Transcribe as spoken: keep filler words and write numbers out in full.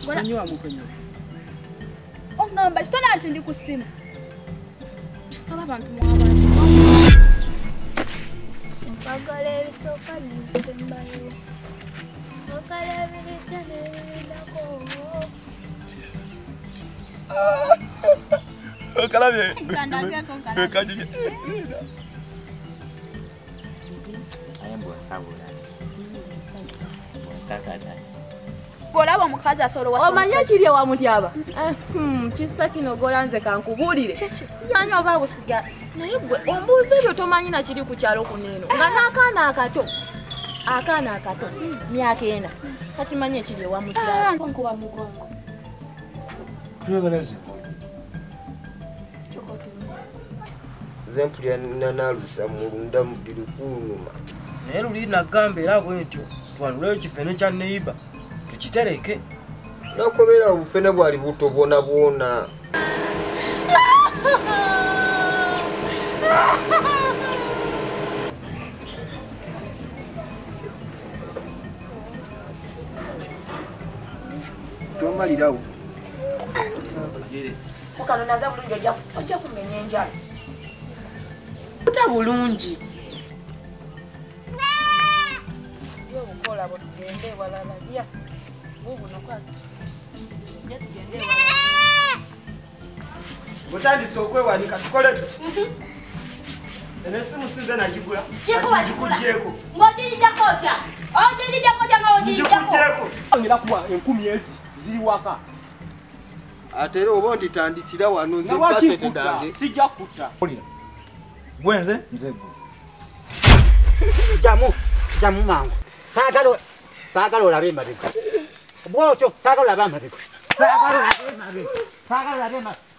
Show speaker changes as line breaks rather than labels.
Musanywa mukonyo.
Oh no, but don't attend the kusimu. Aba bantu mwaba. Mpagale bisoka nisembayo. Okale biritane ndako.
Okala bye.
Kandanga ko kala.
Kaje.
Ayembo sabula. Sakata.
Golaba mukazi asolo waso.
Omanya kiri wa mutyaba. Eh, hmm, kisa kino golanze kankubulire.
Cheche.
Yanyo babusiga. Naye gwe ombuze byo tomanyi na kiri ku kyalo kuneno. Nga n'akaana akato. Akaana akato. Myaka ena. Kati manye kiri wa mutyaba.
Konko wa mugongo.
Kuyogereze.
Chokoto.
Zempulya nanalusa mulunda mudiri kunuma.
Naye luli nagambe era bwentyo twanule ekifene kya neiba tukitereke
nakobera obufene bwali buto bwona bwona. Twamalirawo
Mukano naza bulungi ojja ojja kumenya enjala.
Kuta bulungi.
Yo bukola bo tugende walala lya. Bubu nokwa. Nje tugende walala.
Mutandise okwewanika tukole tuti. Ene simu sinze najigula. Jikujeko.
Ngojija kocha. Ojija kocha nga ojija kocha.
Jikujeko.
Ngira kuba enkumi ezi ziri waka.
Ate era oba nditandikira wano nze
Nawaki
pasete
kuta,
dange.
sijja kuta.
Gwenze mzego.
Jamu, jamu mangu. Sagalo, sagalo la bemba biko. Bwocho, sagalo la bemba biko. Sagalo la bemba biko. Sagalo la bemba.